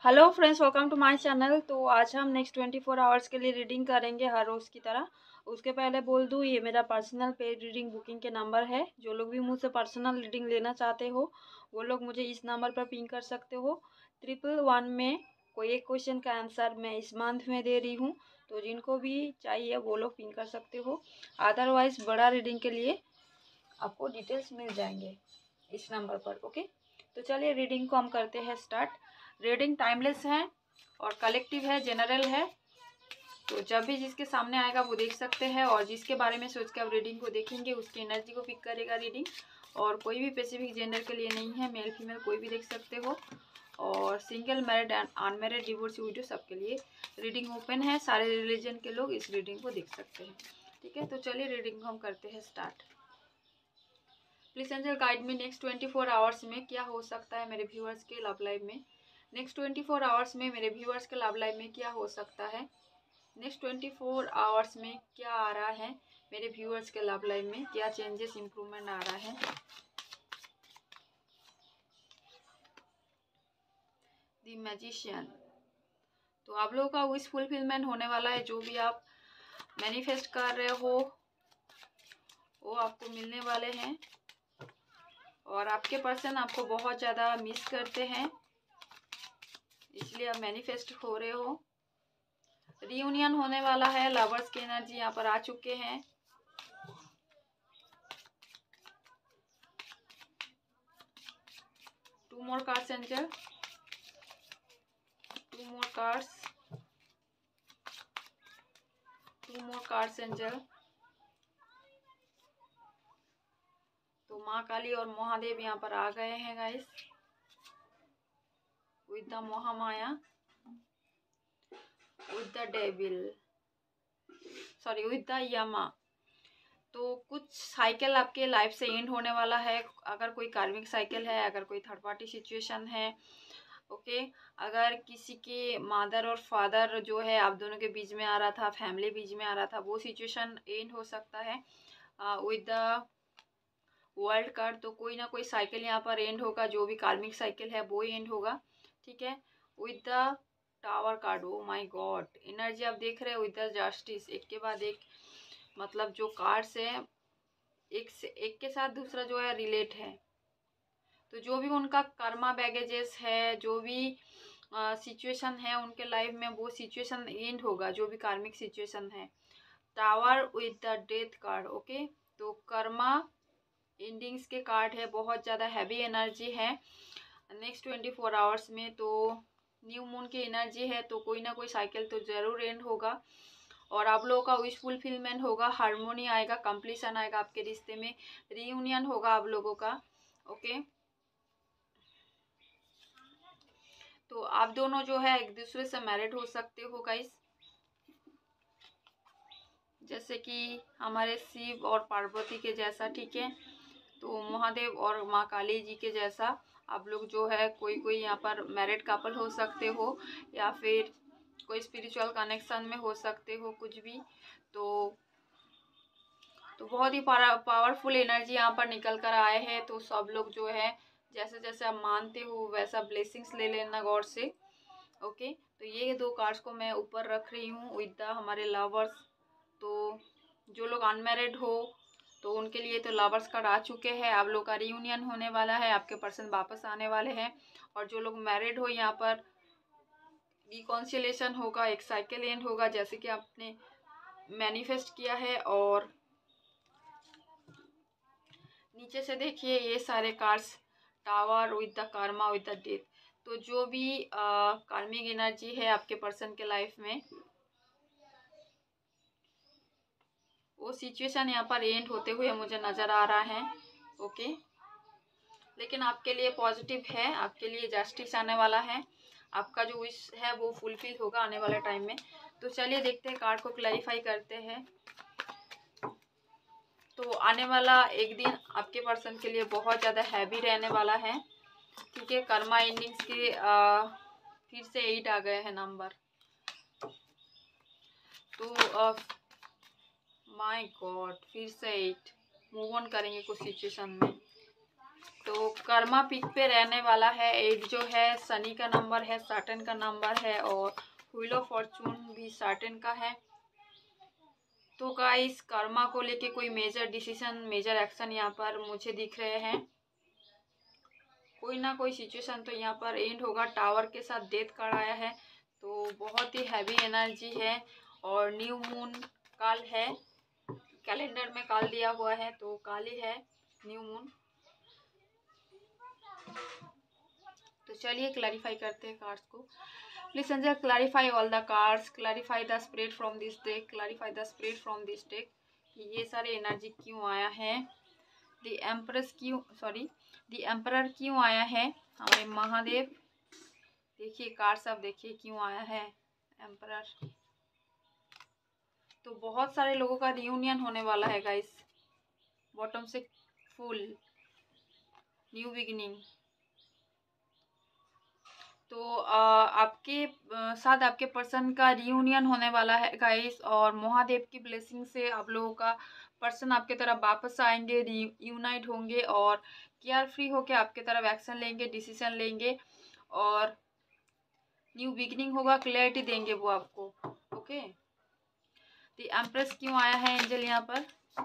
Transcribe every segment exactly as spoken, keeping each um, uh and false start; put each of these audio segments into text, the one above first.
Hello friends, welcome to my channel. तो आज हम नेक्स्ट ट्वेंटी फोर आवर्स के लिए रीडिंग करेंगे हर रोज़ की तरह। उसके पहले बोल दूँ, ये मेरा पर्सनल पेड रीडिंग बुकिंग के नंबर है। जो लोग भी मुझसे पर्सनल रीडिंग लेना चाहते हो वो लोग मुझे इस नंबर पर पिंग कर सकते हो। ट्रिपल वन में कोई एक क्वेश्चन का आंसर मैं इस मंथ में दे रही हूँ, तो जिनको भी चाहिए वो लोग पिंग कर सकते हो। अदरवाइज़ बड़ा रीडिंग के लिए आपको डिटेल्स मिल जाएंगे इस नंबर पर। ओके, तो चलिए रीडिंग को हम करते हैं स्टार्ट। रीडिंग टाइमलेस है और कलेक्टिव है, जनरल है। तो जब भी जिसके सामने आएगा वो देख सकते हैं, और जिसके बारे में सोच के आप रीडिंग को देखेंगे उसकी एनर्जी को पिक करेगा रीडिंग। और कोई भी स्पेसिफिक जेंडर के लिए नहीं है, मेल फीमेल कोई भी देख सकते हो। और single, married and unmarried, divorce, widow सबके लिए रीडिंग ओपन है। सारे रिलीजन के लोग इस रीडिंग को देख सकते हैं। ठीक है, तो चलिए रीडिंग को हम करते हैं स्टार्ट। प्लीज एंजल गाइड में नेक्स्ट ट्वेंटी फोर आवर्स में क्या हो सकता है मेरे व्यूअर्स के लव लाइफ में। नेक्स्ट ट्वेंटी फोर आवर्स में मेरे व्यूअर्स के लव लाइफ में क्या हो सकता है। नेक्स्ट ट्वेंटी फोर आवर्स में क्या आ रहा है मेरे व्यूअर्स के लव लाइफ में, क्या चेंजेस इंप्रूवमेंट आ रहा है। द मैजिशियन, तो आप लोगों का विश फुलफिलमेंट होने वाला है। जो भी आप मैनिफेस्ट कर रहे हो वो आपको मिलने वाले हैं। और आपके पर्सन आपको बहुत ज़्यादा मिस करते हैं, इसलिए आप मैनिफेस्ट हो रहे हो। रियूनियन होने वाला है। लवर्स की एनर्जी यहाँ पर आ चुके हैं। Two more cards angel, two more cards, two more cards angel. तो माँ काली और महादेव यहाँ पर आ गए हैं guys, with the Mahamaya, with the devil, sorry with the Yama. तो कुछ साइकिल आपके लाइफ से एंड होने वाला है। अगर कोई कार्मिक साइकिल है, अगर कोई थर्ड पार्टी सिचुएशन है, ओके okay? अगर किसी के मदर और फादर जो है आप दोनों के बीच में आ रहा था, फैमिली बीच में आ रहा था, वो सिचुएशन एंड हो सकता है विद द वर्ल्ड कार्ड। तो कोई ना कोई साइकिल यहाँ पर एंड होगा, जो भी कार्मिक साइकिल है वो एंड होगा। ठीक है, with the tower card. Oh my god, energy आप देख रहे हो विद द जस्टिस, एक के बाद एक, मतलब जो कार्ड्स है एक से एक के साथ दूसरा जो है रिलेट है। तो जो भी उनका कर्मा बैगेजेस है, जो भी सिचुएशन uh, है उनके लाइफ में, वो सिचुएशन एंड होगा, जो भी कार्मिक सिचुएशन है। Tower with the death card. Okay, तो कर्मा एंडिंग्स के कार्ड है, बहुत ज़्यादा हैवी एनर्जी है नेक्स्ट ट्वेंटी फोर आवर्स में। तो न्यू मून की एनर्जी है, तो कोई ना कोई साइकिल तो ज़रूर एंड होगा और आप लोगों का विश फुलफिलमेंट होगा, हार्मोनी आएगा, कंप्लीशन आएगा आपके रिश्ते में, रियूनियन होगा आप लोगों का। ओके, तो आप दोनों जो है एक दूसरे से मैरिड हो सकते हो गाइस, जैसे कि हमारे शिव और पार्वती के जैसा। ठीक है, तो महादेव और माँ काली जी के जैसा आप लोग जो है कोई कोई यहाँ पर मैरिड कपल हो सकते हो, या फिर कोई स्पिरिचुअल कनेक्शन में हो सकते हो, कुछ भी। तो तो बहुत ही पावरफुल एनर्जी यहाँ पर निकल कर आए हैं। तो सब लोग जो है जैसे जैसे आप मानते हो वैसा ब्लेसिंग्स ले लेना गॉड से। ओके, तो ये दो कार्ड्स को मैं ऊपर रख रही हूँ विद द हमारे लवर्स। तो जो लोग अनमैरिड हो तो उनके लिए तो लवर्स कार्ड आ चुके हैं, आप लोग का रियूनियन होने वाला है, आपके पर्सन वापस आने वाले हैं। और जो लोग मैरिड हो यहाँ पर रिकॉन्सिलेशन होगा, एक साइकिल एंड होगा, जैसे कि आपने मैनिफेस्ट किया है। और नीचे से देखिए ये सारे cards, tower with the karma with the death. तो जो भी कार्मिक एनर्जी है आपके पर्सन के लाइफ में, वो सिचुएशन यहाँ पर एंड होते हुए मुझे नज़र आ रहा है। ओके, लेकिन आपके लिए पॉजिटिव है, आपके लिए जस्टिस आने वाला है, आपका जो विश है वो फुलफिल होगा आने वाले टाइम में। तो चलिए देखते हैं, कार्ड को क्लैरिफाई करते हैं। तो आने वाला एक दिन आपके पर्सन के लिए बहुत ज़्यादा हैवी रहने वाला है। ठीक है, कर्मा एंडिंग्स के आ, फिर से एट आ गए हैं नंबर। तो माय गॉड, फिर से एट, मूव ऑन करेंगे कुछ सिचुएशन में। तो कर्मा पिक पे रहने वाला है। एट जो है शनि का नंबर है, सैटर्न का नंबर है, और व्हील ऑफ फॉर्चून भी सैटर्न का है। तो गाइस कर्मा को लेके कोई मेजर डिसीजन, मेजर एक्शन यहाँ पर मुझे दिख रहे हैं। कोई ना कोई सिचुएशन तो यहाँ पर एंड होगा। टावर के साथ डेथ कार्ड आया है, तो बहुत ही हैवी एनर्जी है। और न्यू मून काल है, कैलेंडर में काल दिया हुआ है, तो काल ही है न्यू मून। तो चलिए क्लैरिफाई करते हैं कार्ड्स को। Please angel clarify all the cards, clarify the spirit from this deck, clarify the spirit from this deck कि ये सारे एनर्जी क्यों आया है। द एम्प्रेस क्यों, सॉरी द एम्परर क्यों आया है हमारे महादेव। देखिए कार्ड्स आप देखिए क्यों आया है एम्परर। तो बहुत सारे लोगों का रियूनियन होने वाला है गाइस। बॉटम से फुल न्यू बिगिनिंग। तो आ, आपके आ, साथ आपके पर्सन का रियूनियन होने वाला है गाइस, और महादेव की ब्लेसिंग से आप लोगों का पर्सन आपके तरफ वापस आएंगे, यूनाइट होंगे और केयर फ्री होके आपके तरफ एक्शन लेंगे, डिसीजन लेंगे और न्यू बिगिनिंग होगा, क्लैरिटी देंगे वो आपको। ओके, द एम्प्रेस क्यों आया है एंजल यहाँ पर।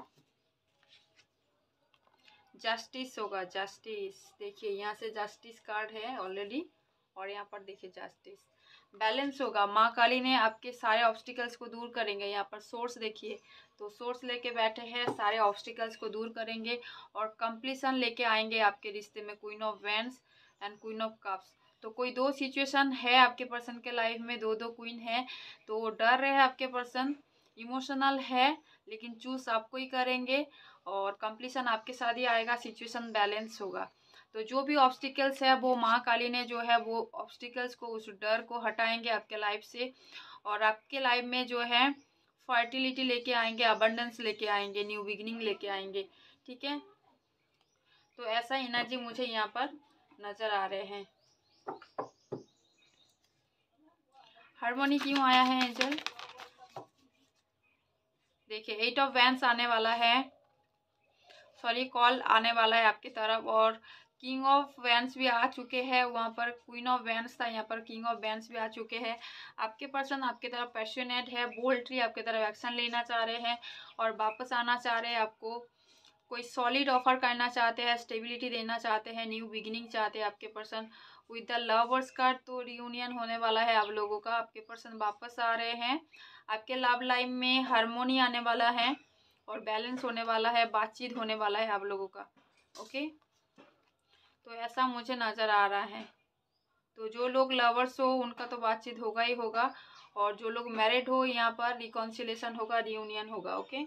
जस्टिस होगा, जस्टिस। देखिए यहाँ से जस्टिस कार्ड है ऑलरेडी, और यहाँ पर देखिए जस्टिस। बैलेंस होगा, माँ काली ने आपके सारे ऑब्स्टिकल्स को दूर करेंगे। यहाँ पर सोर्स देखिए, तो सोर्स लेके बैठे हैं, सारे ऑब्स्टिकल्स को दूर करेंगे और कंप्लीशन लेके आएंगे आपके रिश्ते में। Queen of wands and queen of cups. तो कोई दो सिचुएशन है आपके पर्सन के लाइफ में, दो दो क्वीन है, तो डर रहे हैं आपके पर्सन, इमोशनल है, लेकिन चूज आपको ही करेंगे और कंप्लीशन आपके साथ ही आएगा, सिचुएशन बैलेंस होगा। तो जो भी ऑब्स्टिकल्स है वो माँ काली ने जो है वो ऑब्स्टिकल्स को, उस डर को हटाएंगे आपके लाइफ से, और आपके लाइफ में जो है फर्टिलिटी लेके आएंगे, अबंडेंस लेके आएंगे, न्यू बिगिनिंग लेके आएंगे। ठीक है, तो ऐसा एनर्जी मुझे यहाँ पर नजर आ रहे हैं। हार्मोनी क्यों आया है एंजल। देखिए एट ऑफ वैंड्स आने वाला है, सॉरी कॉल आने वाला है आपकी तरफ, और किंग ऑफ वैंड्स भी आ चुके हैं। वहाँ पर क्वीन ऑफ वैंड्स था, यहाँ पर किंग ऑफ वैंड्स भी आ चुके हैं। आपके पर्सन आपकी तरफ पैशनेट है, बोल्डली आपकी तरफ एक्शन लेना चाह रहे हैं और वापस आना चाह रहे हैं। आपको कोई सॉलिड ऑफर करना चाहते हैं, स्टेबिलिटी देना चाहते हैं, न्यू बिगिनिंग चाहते हैं आपके person. With the lovers card तो रियूनियन होने वाला है आप लोगों का, आपके पर्सन वापस आ रहे हैं। आपके लव लाइफ में हार्मोनी आने वाला है और बैलेंस होने वाला है, बातचीत होने वाला है आप लोगों का। ओके, तो ऐसा मुझे नज़र आ रहा है। तो जो लोग लवर्स हो उनका तो बातचीत होगा ही होगा, और जो लोग मैरिड हो यहाँ पर रिकॉन्सिलेशन होगा, रियूनियन होगा। ओके,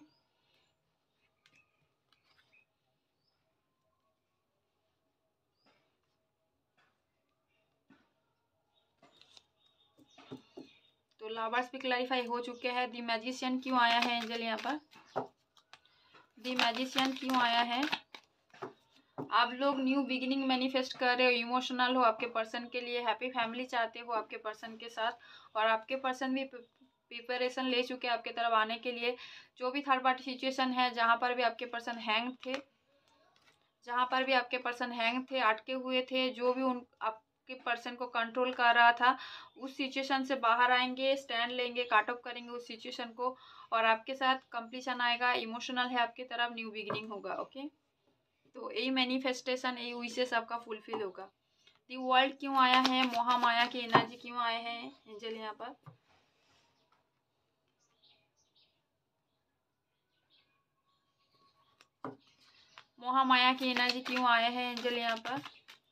तो लवर्स भी क्लैरिफाई हो चुके हैं। दी मैजिशियन क्यों आया है एंजल यहाँ पर। दी मैजिशियन क्यों आया है। आप लोग न्यू बिगिनिंग मैनिफेस्ट कर रहे हो, इमोशनल हो, आपके पर्सन के लिए हैप्पी फैमिली चाहते हो आपके पर्सन के साथ, और आपके पर्सन भी प्रिपरेशन ले चुके हैं आपके तरफ आने के लिए। जो भी थर्ड पार्टी सिचुएशन है, जहाँ पर भी आपके पर्सन हैंग थे, जहाँ पर भी आपके पर्सन हैंग थे, अटके हुए थे, जो भी उन आपके पर्सन को कंट्रोल कर रहा था, उस सिचुएशन से बाहर आएंगे, स्टैंड लेंगे, काट ऑफ करेंगे उस सिचुएशन को, और आपके साथ कंप्लीशन आएगा। इमोशनल है आपकी तरफ, न्यू बिगिनिंग होगा। ओके, तो यही मैनिफेस्टेशन, यही विशेष आपका फुलफिल होगा। दी वर्ल्ड क्यों आया है, महामाया की एनर्जी क्यों आए हैं एंजल यहाँ पर। महामाया की एनर्जी क्यों आए हैं एंजल यहाँ पर।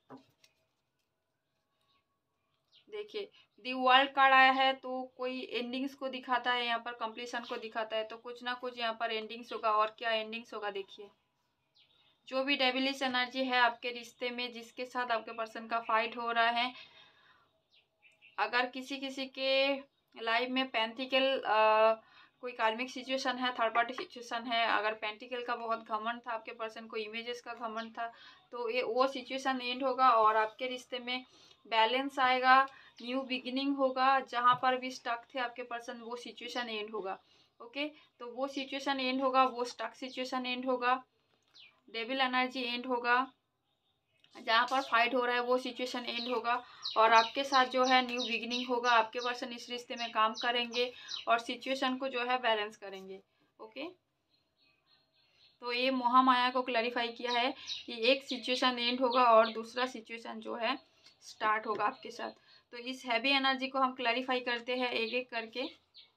देखिए दी वर्ल्ड कार्ड आया है, तो कोई एंडिंग्स को दिखाता है यहाँ पर, कंप्लीशन को दिखाता है, तो कुछ ना कुछ यहाँ पर एंडिंग्स होगा। और क्या एंडिंग्स होगा देखिए, जो भी डेविलिश एनर्जी है आपके रिश्ते में, जिसके साथ आपके पर्सन का फाइट हो रहा है, अगर किसी किसी के लाइफ में पेंटिकल कोई कार्मिक सिचुएशन है, थर्ड पार्टी सिचुएशन है, अगर पेंटिकल का बहुत घमंड था आपके पर्सन को, इमेजेस का घमंड था, तो ये वो सिचुएशन एंड होगा और आपके रिश्ते में बैलेंस आएगा, न्यू बिगिनिंग होगा। जहाँ पर भी स्टक थे आपके पर्सन, वो सिचुएशन एंड होगा। ओके, तो वो सिचुएशन एंड होगा, वो स्टक सिचुएशन एंड होगा, डेविल एनर्जी एंड होगा, जहाँ पर फाइट हो रहा है वो सिचुएशन एंड होगा और आपके साथ जो है न्यू बिगिनिंग होगा। आपके पर्सन इस रिश्ते में काम करेंगे और सिचुएशन को जो है बैलेंस करेंगे। ओके, तो ये महामाया को क्लैरिफाई किया है कि एक सिचुएशन एंड होगा और दूसरा सिचुएशन जो है स्टार्ट होगा आपके साथ। तो इस हैवी एनर्जी को हम क्लैरिफाई करते हैं एक एक करके।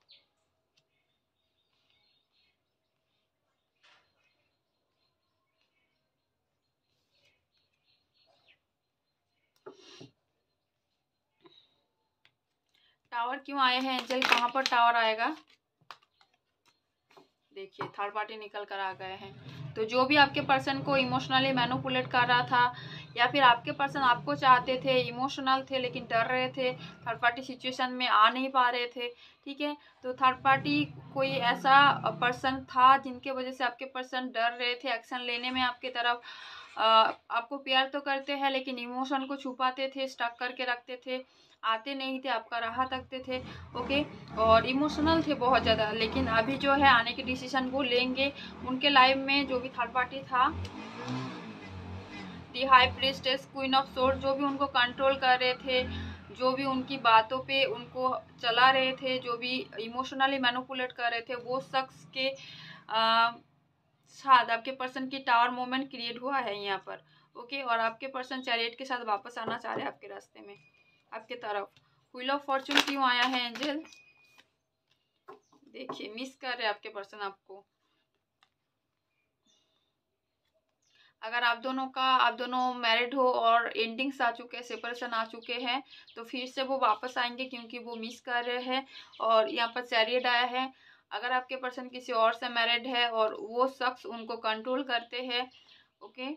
टावर क्यों आए हैं एंजल, कहाँ पर टावर आएगा? देखिए थर्ड पार्टी निकल कर आ गए हैं। तो जो भी आपके पर्सन को इमोशनली मैनिपुलेट कर रहा था या फिर आपके पर्सन आपको चाहते थे, इमोशनल थे लेकिन डर रहे थे, थर्ड पार्टी सिचुएशन में आ नहीं पा रहे थे, ठीक है। तो थर्ड पार्टी कोई ऐसा पर्सन था जिनके वजह से आपके पर्सन डर रहे थे एक्शन लेने में आपके तरफ। आ, आपको प्यार तो करते हैं लेकिन इमोशन को छुपाते थे, स्टक करके रखते थे, आते नहीं थे, आपका राह तकते थे। ओके, और इमोशनल थे बहुत ज़्यादा, लेकिन अभी जो है आने के डिसीजन वो लेंगे। उनके लाइफ में जो भी थर्ड पार्टी था, the high priestess, queen of sword, जो भी उनको कंट्रोल कर रहे थे, जो भी उनकी बातों पे उनको चला रहे थे, जो भी इमोशनली मैनिपुलेट कर रहे थे, वो शख्स के साथ आपके पर्सन की टावर मोमेंट क्रिएट हुआ है यहाँ पर। ओके, और आपके पर्सन चैरियट के साथ वापस आना चाह रहे हैं आपके रास्ते में, आपके तरफ। व्हील ऑफ फॉर्चून क्यों आया है एंजल? देखिए मिस कर रहे हैं आपके पर्सन आपको। अगर आप दोनों का आप दोनों मैरिड हो और एंडिंग्स आ चुके हैं, सेपरेशन आ चुके हैं, तो फिर से वो वापस आएंगे क्योंकि वो मिस कर रहे हैं। और यहाँ पर चैरियट आया है। अगर आपके पर्सन किसी और से मैरिड है और वो शख्स उनको कंट्रोल करते हैं, ओके,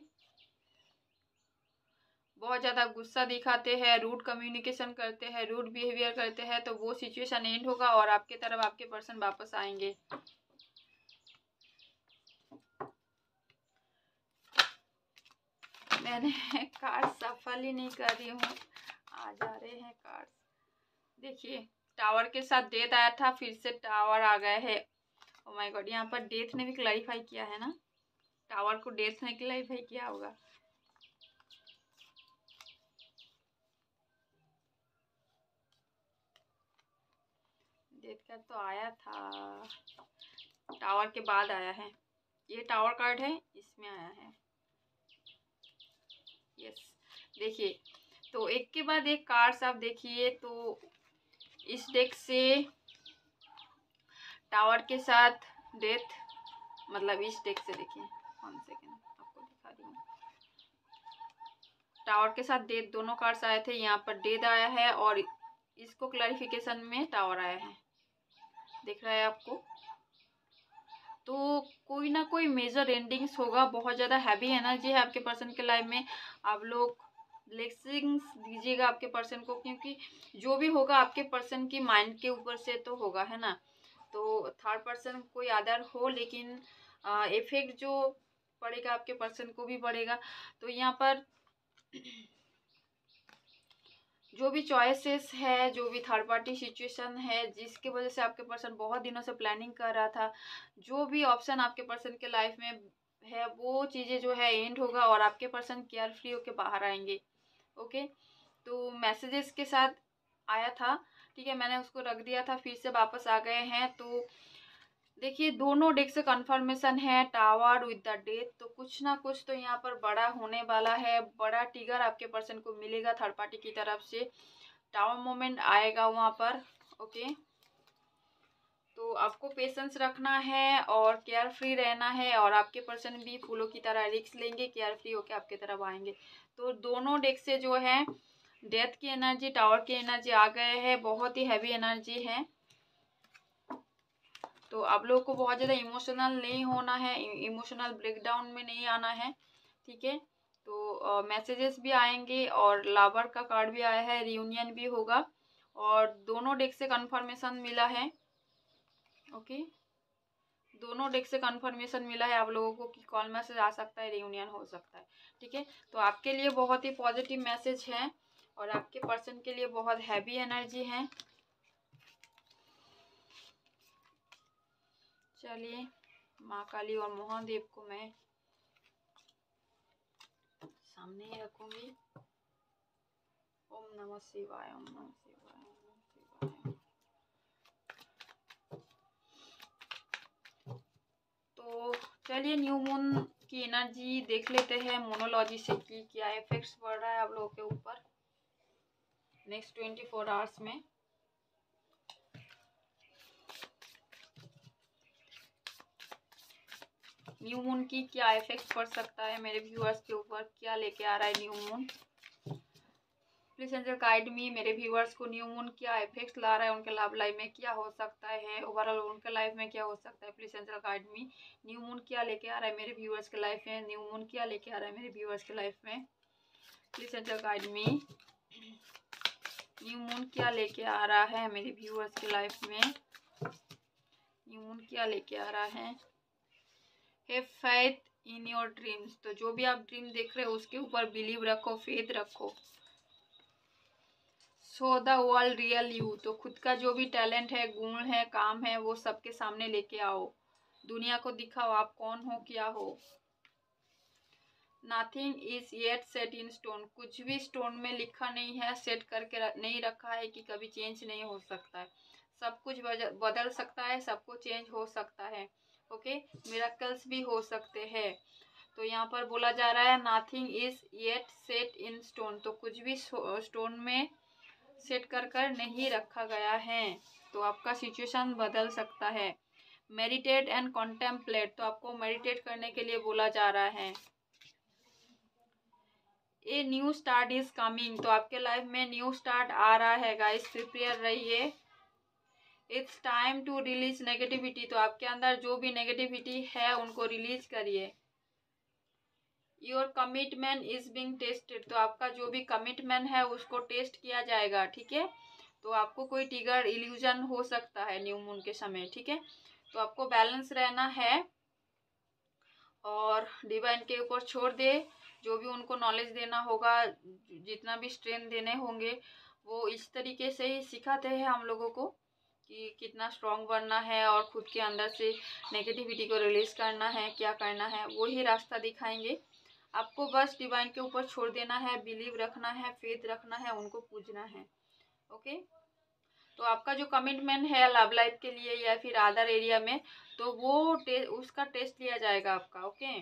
बहुत ज़्यादा गुस्सा दिखाते हैं, रूड कम्युनिकेशन करते हैं, रूड बिहेवियर करते हैं, तो वो सिचुएशन एंड होगा और आपके तरफ आपके पर्सन वापस आएंगे। मैंने कार्ड सफल ही नहीं कर रही हूँ, आ जा रहे हैं कार्ड्स। देखिए टावर के साथ डेथ आया था, फिर से टावर आ गया है। ओ माय गॉड, यहाँ पर डेथ ने भी क्लैरिफाई किया है ना, टावर को डेथ ने क्लैरिफाई किया होगा। डेथ का तो आया था, टावर के बाद आया है। ये टावर कार्ड है, इसमें आया है। यस, देखिए तो एक के बाद एक कार्ड्स आप देखिए। तो इस डेक से टावर के साथ डेथ, मतलब इस डेक से देखिए, वन सेकेंड आपको दिखा रही हूँ। टावर के साथ डेथ दोनों कार्ड्स आए थे, यहाँ पर डेथ आया है और इसको क्लैरिफिकेशन में टावर आया है, दिख रहा है आपको। तो कोई ना कोई मेजर एंडिंग्स होगा, बहुत ज़्यादा हैवी एनर्जी है आपके पर्सन के लाइफ में। आप लोग ब्लेसिंग्स दीजिएगा आपके पर्सन को, क्योंकि जो भी होगा आपके पर्सन की माइंड के ऊपर से तो होगा, है ना। तो थर्ड पर्सन कोई अदर हो, लेकिन इफेक्ट जो पड़ेगा आपके पर्सन को भी पड़ेगा। तो यहाँ पर जो भी चॉइसेस है, जो भी थर्ड पार्टी सिचुएशन है जिसके वजह से आपके पर्सन बहुत दिनों से प्लानिंग कर रहा था, जो भी ऑप्शन आपके पर्सन के लाइफ में है, वो चीज़ें जो है एंड होगा और आपके पर्सन केयर फ्री होके बाहर आएंगे। ओके, तो मैसेजेस के साथ आया था, ठीक है, मैंने उसको रख दिया था, फिर से वापस आ गए हैं। तो देखिए दोनों डेक से कंफर्मेशन है टावर विद द डेथ, तो कुछ ना कुछ तो यहाँ पर बड़ा होने वाला है, बड़ा टिगर आपके पर्सन को मिलेगा थर्ड पार्टी की तरफ से, टावर मोमेंट आएगा वहाँ पर। ओके, तो आपको पेशेंस रखना है और केयर फ्री रहना है, और आपके पर्सन भी फूलों की तरह रिस्क लेंगे, केयर फ्री होके आपके तरफ आएंगे। तो दोनों डेक से जो है डेथ की एनर्जी, टावर की एनर्जी आ गए हैं, बहुत ही हैवी एनर्जी है। तो आप लोगों को बहुत ज़्यादा इमोशनल नहीं होना है, इमोशनल ब्रेकडाउन में नहीं आना है, ठीक है। तो मैसेजेस भी आएंगे और लावर का कार्ड भी आया है, रियूनियन भी होगा, और दोनों डेक से कंफर्मेशन मिला है। ओके, दोनों डेक से कंफर्मेशन मिला है आप लोगों को कि कॉल मैसेज आ सकता है, रियूनियन हो सकता है, ठीक है। तो आपके लिए बहुत ही पॉजिटिव मैसेज है और आपके पर्सन के लिए बहुत हैवी एनर्जी है। चलिए माँ काली और महादेव को मैं सामने ही रखूंगी। ओम नमः शिवाय, ओम नमः शिवाय, ओम नमः शिवाय। तो चलिए न्यू मून की एनर्जी देख लेते हैं मोनोलॉजी से कि क्या इफेक्ट्स पड़ रहा है आप लोगों के ऊपर नेक्स्ट ट्वेंटी फोर आवर्स में। न्यू मून की क्या इफेक्ट पड़ सकता है मेरे व्यूअर्स के ऊपर, क्या लेके आ रहा है new moon. Please angel guide me, मेरे व्यूअर्स को न्यू मून क्या इफेक्ट ला रहा है, उनके लव लाइफ में क्या हो सकता है, ओवरऑल उनके लाइफ में क्या हो सकता है। Please angel guide me, new moon क्या लेके आ रहा है मेरे व्यूअर्स के लाइफ में, न्यू मून क्या लेके आ रहा है मेरे व्यूअर्स के लाइफ में। Please angel guide me, new moon क्या लेके आ रहा है मेरे व्यूअर्स के लाइफ में, न्यू मून क्या लेके आ रहा है। Have faith in your dreams, तो जो भी आप ड्रीम देख रहे हो उसके ऊपर बिलीव रखो, फेथ रखो। Show the world real you, तो खुद का जो भी टैलेंट है, गुण है, काम है, वो सबके सामने लेके आओ, दुनिया को दिखाओ आप कौन हो, क्या हो। Nothing is yet set in stone, कुछ भी स्टोन में लिखा नहीं है, सेट करके नहीं रखा है कि कभी चेंज नहीं हो सकता है। सब कुछ बदल सकता है, सब कुछ चेंज हो सकता है। ओके, मिरेकल्स भी हो सकते हैं। तो यहाँ पर बोला जा रहा है nothing is yet set in stone, तो कुछ भी स्टोन में सेट कर कर नहीं रखा गया है, तो आपका सिचुएशन बदल सकता है। मेडिटेट एंड कॉन्टेम्पलेट, तो आपको मेडिटेट करने के लिए बोला जा रहा है। A new start is coming, तो आपके लाइफ में न्यू स्टार्ट आ रहा है गाइस, प्रिपेयर रहिए। It's time to release negativity, तो आपके अंदर जो भी नेगेटिविटी है उनको रिलीज करिए। Your commitment is being tested, तो आपका जो भी कमिटमेंट है उसको टेस्ट किया जाएगा, ठीक है। तो आपको कोई टिगर इल्यूजन हो सकता है न्यू मून के समय, ठीक है। तो आपको बैलेंस रहना है और डिवाइन के ऊपर छोड़ दे, जो भी उनको नॉलेज देना होगा, जितना भी स्ट्रेंथ देने होंगे, वो इस तरीके से ही सिखाते हैं हम लोगों को कि कितना स्ट्रांग बनना है और खुद के अंदर से नेगेटिविटी को रिलीज करना है, क्या करना है, वही रास्ता दिखाएंगे आपको। बस डिवाइन के ऊपर छोड़ देना है, बिलीव रखना है, फेथ रखना है, उनको पूजना है। ओके, तो आपका जो कमिटमेंट है लव लाइफ के लिए या फिर अदर एरिया में, तो वो टे, उसका टेस्ट लिया जाएगा आपका। ओके,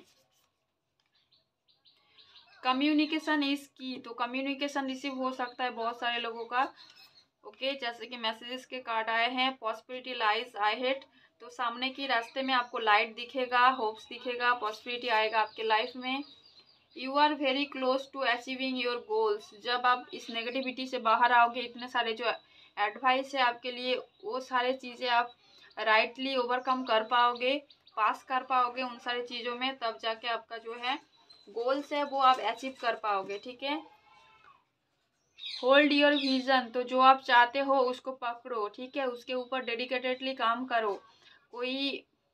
कम्युनिकेशन इज की, तो कम्युनिकेशन रिसीव हो सकता है बहुत सारे लोगों का। ओके, जैसे कि मैसेजेस के कार्ड आए हैं, पॉसिबिलिटी लाइज अहेड, तो सामने की रास्ते में आपको लाइट दिखेगा, होप्स दिखेगा, पॉसिबिलिटी आएगा आपके लाइफ में। You are very close to achieving your goals, जब आप इस नेगेटिविटी से बाहर आओगे, इतने सारे जो एडवाइस है आपके लिए, वो सारे चीज़ें आप राइटली ओवरकम कर पाओगे, पास कर पाओगे उन सारी चीज़ों में, तब जाके आपका जो है गोल्स है वो आप अचीव कर पाओगे, ठीक है। होल्ड योर विजन, तो जो आप चाहते हो उसको पकड़ो, ठीक है, उसके ऊपर डेडिकेटेडली काम करो। कोई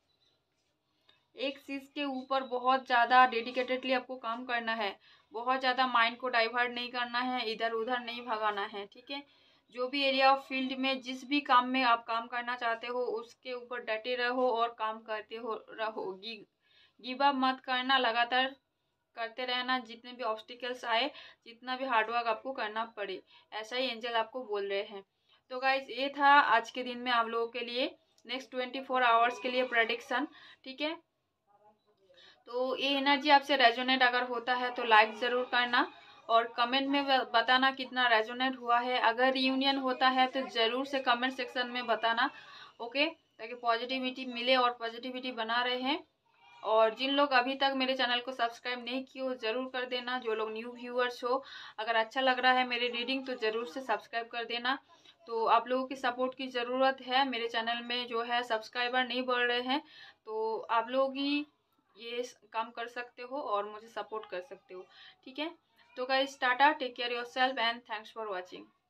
एक चीज़ के ऊपर बहुत ज़्यादा डेडिकेटेडली आपको काम करना है, बहुत ज़्यादा माइंड को डाइवर्ट नहीं करना है, इधर उधर नहीं भगाना है, ठीक है। जो भी एरिया ऑफ फील्ड में जिस भी काम में आप काम करना चाहते हो उसके ऊपर डटे रहो और काम करते हो रहो, गिव अप मत करना, लगातार करते रहना, जितने भी ऑब्स्टिकल्स आए, जितना भी हार्डवर्क आपको करना पड़े, ऐसा ही एंजल आपको बोल रहे हैं। तो गाइज ये था आज के दिन में आप लोगों के लिए नेक्स्ट ट्वेंटी फोर आवर्स के लिए प्रेडिक्शन, ठीक है। तो ये एनर्जी आपसे रेजोनेट अगर होता है तो लाइक ज़रूर करना और कमेंट में बताना कितना रेजोनेट हुआ है। अगर रियूनियन होता है तो ज़रूर से कमेंट सेक्शन में बताना, ओके, ताकि पॉजिटिविटी मिले और पॉजिटिविटी बना रहे हैं। और जिन लोग अभी तक मेरे चैनल को सब्सक्राइब नहीं किए हो ज़रूर कर देना, जो लोग न्यू व्यूअर्स हो, अगर अच्छा लग रहा है मेरी रीडिंग तो ज़रूर से सब्सक्राइब कर देना। तो आप लोगों की सपोर्ट की ज़रूरत है, मेरे चैनल में जो है सब्सक्राइबर नहीं बढ़ रहे हैं, तो आप लोग ही ये काम कर सकते हो और मुझे सपोर्ट कर सकते हो, ठीक है। तो guys tata, take care yourself and thanks for watching.